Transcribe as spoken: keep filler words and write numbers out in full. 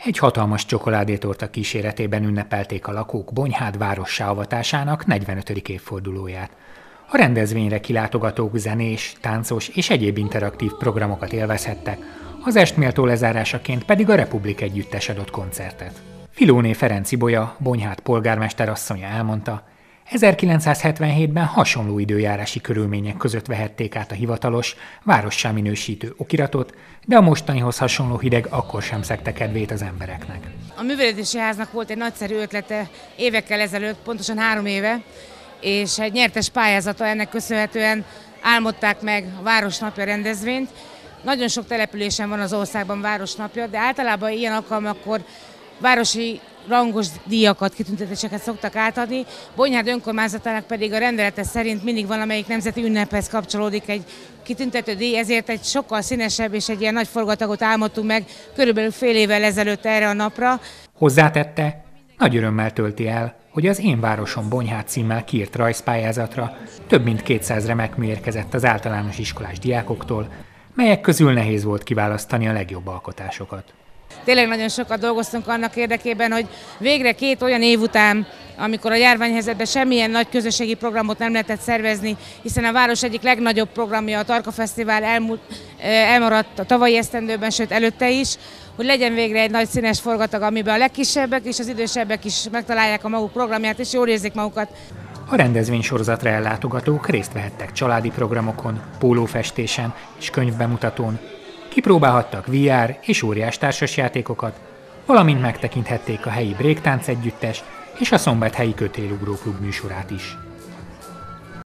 Egy hatalmas csokoládétorta kíséretében ünnepelték a lakók Bonyhád várossá avatásának negyvenötödik évfordulóját. A rendezvényre kilátogatók zenés, táncos és egyéb interaktív programokat élvezhettek, az est méltó lezárásaként pedig a Republik Együttes adott koncertet. Filóné Ferenc Ibolya, Bonyhád polgármester asszonya elmondta, ezerkilencszázhetvenhétben hasonló időjárási körülmények között vehették át a hivatalos, várossá minősítő okiratot, de a mostanihoz hasonló hideg akkor sem szegte kedvét az embereknek. A művelődési háznak volt egy nagyszerű ötlete évekkel ezelőtt, pontosan három éve, és egy nyertes pályázata, ennek köszönhetően álmodták meg a Városnapja rendezvényt. Nagyon sok településen van az országban Városnapja, de általában ilyen alkalmakkor városi rangos díjakat, kitüntetéseket szoktak átadni. Bonyhád önkormányzatának pedig a rendelete szerint mindig valamelyik nemzeti ünnephez kapcsolódik egy kitüntető díj, ezért egy sokkal színesebb és egy ilyen nagy forgatagot álmodtunk meg körülbelül fél évvel ezelőtt erre a napra. Hozzátette, nagy örömmel tölti el, hogy az Én városom Bonyhád címmel kiírt rajzpályázatra több mint kétszáz remek mű érkezett az általános iskolás diákoktól, melyek közül nehéz volt kiválasztani a legjobb alkotásokat. Tényleg nagyon sokat dolgoztunk annak érdekében, hogy végre két olyan év után, amikor a járványhelyzetben semmilyen nagy közösségi programot nem lehetett szervezni, hiszen a város egyik legnagyobb programja, a Tarka Fesztivál elmúlt, elmaradt a tavalyi esztendőben, sőt előtte is, hogy legyen végre egy nagy színes forgatag, amiben a legkisebbek és az idősebbek is megtalálják a maguk programját, és jól érzik magukat. A rendezvénysorozatra ellátogatók részt vehettek családi programokon, pólófestésen és könyvbemutatón, kipróbálhattak vé er és óriás társasjátékokat, valamint megtekinthették a helyi bréktánc együttes és a Szombathelyi Kötélugró Klub műsorát is.